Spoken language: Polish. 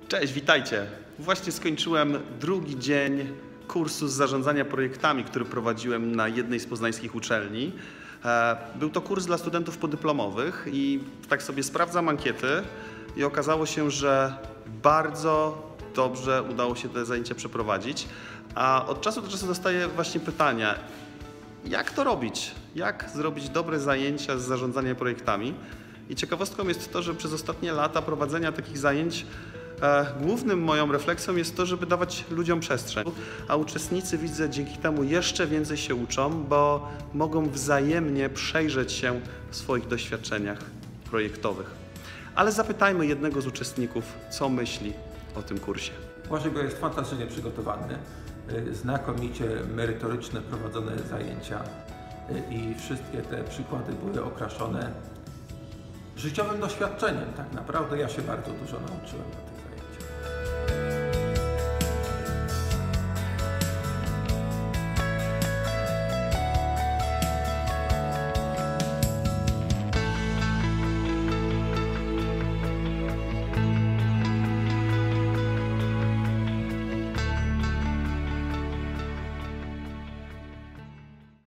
Cześć, witajcie. Właśnie skończyłem drugi dzień kursu z zarządzania projektami, który prowadziłem na jednej z poznańskich uczelni. Był to kurs dla studentów podyplomowych i tak sobie sprawdzam ankiety i okazało się, że bardzo dobrze udało się te zajęcia przeprowadzić. A od czasu do czasu dostaję właśnie pytania, jak to robić? Jak zrobić dobre zajęcia z zarządzania projektami? I ciekawostką jest to, że przez ostatnie lata prowadzenia takich zajęć głównym moją refleksją jest to, żeby dawać ludziom przestrzeń, a uczestnicy, widzę, dzięki temu jeszcze więcej się uczą, bo mogą wzajemnie przejrzeć się w swoich doświadczeniach projektowych. Ale zapytajmy jednego z uczestników, co myśli o tym kursie. Łażego jest fantastycznie przygotowany, znakomicie merytoryczne prowadzone zajęcia i wszystkie te przykłady były okraszone życiowym doświadczeniem. Tak naprawdę ja się bardzo dużo nauczyłem na tych zajęciach.